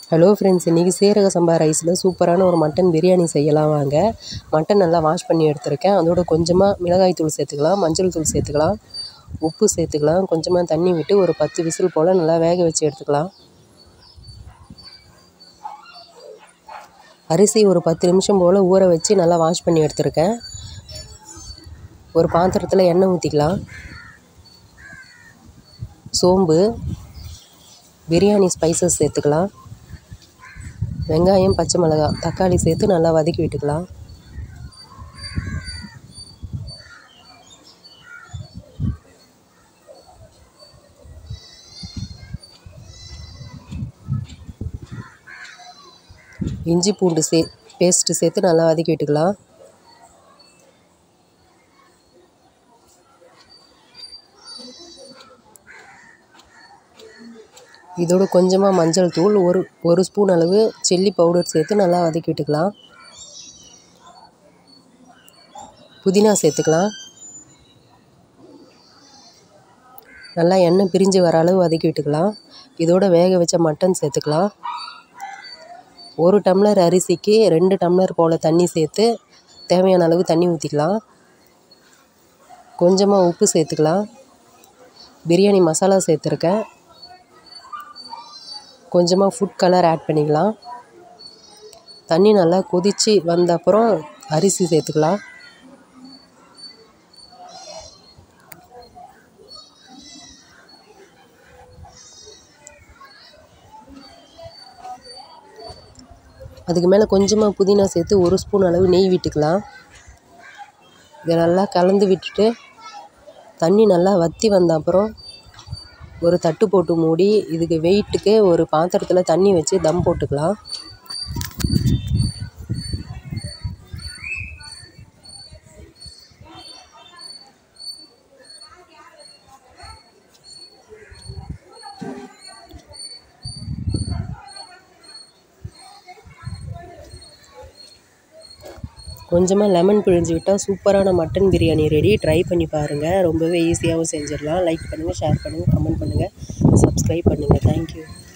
Hello friends, இன்றைக்கி சீரக சம்பா ரைஸில் சூப்பரான ஒரு மட்டன் பிரியாணி செய்யலாம் வாங்க. மட்டன் நல்லா வாஷ் பண்ணி எடுத்துருக்கேன். அதோட கொஞ்சமாக மிளகாய் தூள் சேர்த்துக்கலாம், மஞ்சள் தூள் சேர்த்துக்கலாம், உப்பு சேர்த்துக்கலாம். கொஞ்சமாக தண்ணி விட்டு ஒரு 10 விசில் போல் நல்லா வேக வச்சு எடுத்துக்கலாம். அரிசி ஒரு 10 நிமிஷம் போல் ஊற வச்சு நல்லா வாஷ் பண்ணி எடுத்துருக்கேன். ஒரு பாத்திரத்தில் எண்ணெய் ஊற்றிக்கலாம். சோம்பு, பிரியாணி ஸ்பைசஸ் சேர்த்துக்கலாம். வெங்காயம், பச்சை மிளகாய், தக்காளி சேர்த்து நல்லா வதக்கி விட்டுக்கலாம். இஞ்சி பூண்டு பேஸ்ட்டு சேர்த்து நல்லா வதக்கி விட்டுக்கலாம். இதோடு கொஞ்சமாக மஞ்சள் தூள், ஒரு ஸ்பூன் அளவு சில்லி பவுடர் சேர்த்து நல்லா வதக்கி விட்டுக்கலாம். புதினா சேர்த்துக்கலாம். நல்லா எண்ணெய் பிரிஞ்சு வர அளவு வதக்கி விட்டுக்கலாம். இதோட வேக வச்ச மட்டன் சேர்த்துக்கலாம். 1 டம்ளர் அரிசிக்கு 2 டம்ளர் போல் தண்ணி சேர்த்து தேவையான அளவு தண்ணி ஊற்றிக்கலாம். கொஞ்சமாக உப்பு சேர்த்துக்கலாம். பிரியாணி மசாலா சேர்த்துருக்கேன். கொஞ்சமாக ஃபுட் கலர் ஆட் பண்ணிக்கலாம். தண்ணி நல்லா கொதித்து வந்த அப்புறம் அரிசி சேர்த்துக்கலாம். அதுக்கு மேலே கொஞ்சமாக புதினா சேர்த்து 1 ஸ்பூன் அளவு நெய் விட்டுக்கலாம். இதை நல்லா கலந்து விட்டுட்டு தண்ணி நல்லா வற்றி வந்த அப்புறம் ஒரு தட்டு போட்டு மூடி இதுக்கு வெயிட்டுக்கு ஒரு பாத்திரத்தில் தண்ணி வச்சு தம் போட்டுக்கலாம். கொஞ்சமாக லெமன் பிழிஞ்சு விட்டால் சூப்பரான மட்டன் பிரியாணி ரெடி. ட்ரை பண்ணி பாருங்கள். ரொம்பவே ஈஸியாகவும் செஞ்சிடலாம். லைக் பண்ணுங்கள், ஷேர் பண்ணுங்கள், கமெண்ட் பண்ணுங்கள், சப்ஸ்கிரைப் பண்ணுங்கள். தேங்க்யூ.